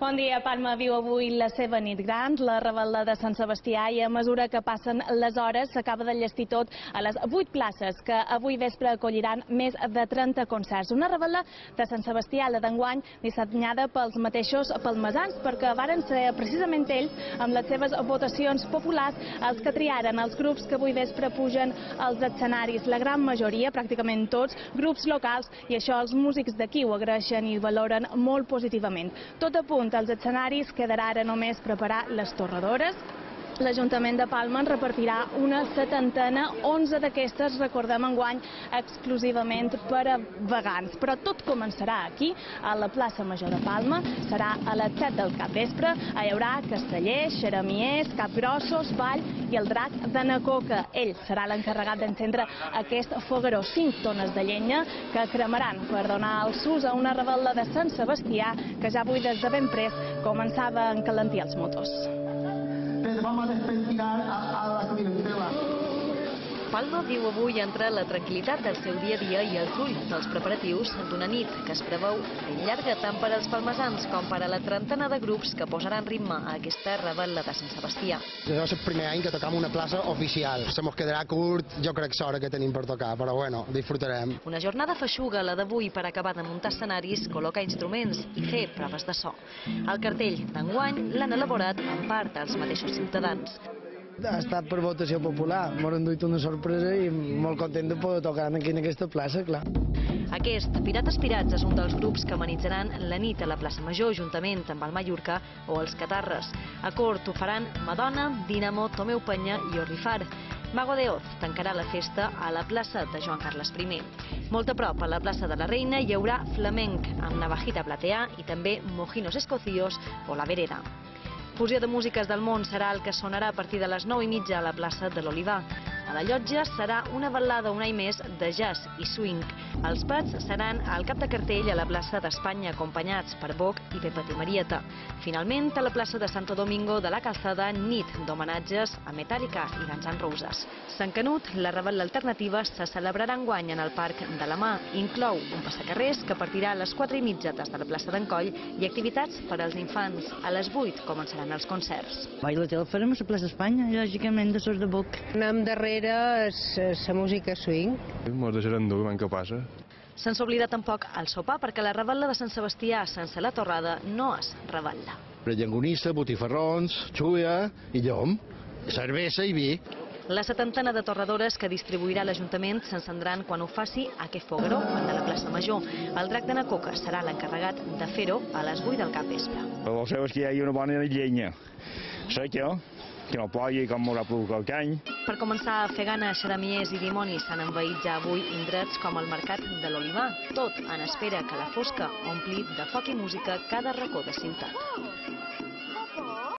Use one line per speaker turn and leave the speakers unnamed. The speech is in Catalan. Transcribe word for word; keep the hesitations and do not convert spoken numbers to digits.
Bon dia, Palma viu avui la seva nit gran, la revetlla de Sant Sebastià, i a mesura que passen les hores s'acaba d'enllestir tot a les vuit places que avui vespre acolliran més de trenta concerts. Una revetlla de Sant Sebastià, la d'enguany, dissenyada pels mateixos palmesans, perquè varen ser precisament ells, amb les seves votacions populars, els que triaren els grups que avui vespre pugen als escenaris. La gran majoria, pràcticament tots, grups locals, i això els músics d'aquí ho agraeixen i valoren molt positivament. Tot apunt als escenaris, quedarà ara només preparar les torradores. L'Ajuntament de Palma en repartirà una setantena, onze d'aquestes, recordem enguany, exclusivament per a vegans. Però tot començarà aquí, a la plaça Major de Palma, serà a les set del capvespre. Hi haurà castellers, xeremiers, capgrossos, ball i el drac de Nacó, que ell serà l'encarregat d'encendre aquest fogueró. Cinc tones de llenya que cremaran per donar el sus a una revetlla de Sant Sebastià que ja avui des de ben prest començava a encalentir els motors.
Vamos a despentingar a, a la clientela.
Palma viu avui entre la tranquil·litat del seu dia a dia i els ulls dels preparatius d'una nit que es preveu ben llarga tant per als palmesans com per a la trentena de grups que posaran ritme a aquesta revetlla de Sant Sebastià.
És el primer any que tocam una plaça oficial. Se mos quedarà curt, jo crec, l'hora que tenim per tocar, però bueno, disfrutarem.
Una jornada feixuga, la d'avui, per acabar de muntar escenaris, col·locar instruments i fer proves de so. El cartell d'enguany l'han elaborat en part els mateixos ciutadans.
Ha estat per votació popular, m'ho han duit una sorpresa i molt content de poder tocar aquí en aquesta plaça, clar.
Aquest, Pirates Pirats, és un dels grups que amenitzaran la nit a la plaça Major, juntament amb el Mallorca o els Catarres. A cort ho faran Madonna, Dinamo, Tomeu Penya i Orrifar. Mago de Oz tancarà la festa a la plaça de Joan Carles I. Molt a prop, a la plaça de la Reina, hi haurà flamenc amb Navajita Platea i també mojinos escocios o la Vereda. Fusió de músiques del món serà el que sonarà a partir de les nou i mitja a la plaça de l'Olivar. A la Llotja serà una ballada un any més de jazz i swing. Els Pats seran al cap de cartell a la plaça d'Espanya, acompanyats per Boc i Pepa de Marieta. Finalment, a la plaça de Santo Domingo de la Calzada, nit d'homenatges a Metallica i Guns N' Roses. Sant Canut, la revetlla alternativa, se celebrarà enguany en el Parc de la Mà. Inclou un passacarrers que partirà a les quatre i mitja des de la plaça d'en Coll i activitats per als infants. A les vuit començaran els concerts.
Bailatel el farem a la plaça Espanya i lògicament de sos de Boc.
Anem darrere la música swing.
Mos deixarem dur, què passa?
Sense oblidar tampoc el sopar, perquè la revetlla de Sant Sebastià sense la torrada no és revetlla.
Llangonissa, botifarrons, xuia i llom, cervesa i vi.
La setantena de torradores que distribuirà l'Ajuntament s'encendran quan ho faci aquest fogueró de la plaça Major. El drac de Nacó, que serà l'encarregat de fer-ho a les vuit del capvespre.
El seu és que hi hagi una bona llenya. Seca, que no plogui com m'haurà plogut el cany.
Per començar a fer gana, xeremiers i dimonis s'han envaït ja avui indrets com el mercat de l'Olivar, tot en espera que la fosca ompli de foc i música cada racó de ciutat.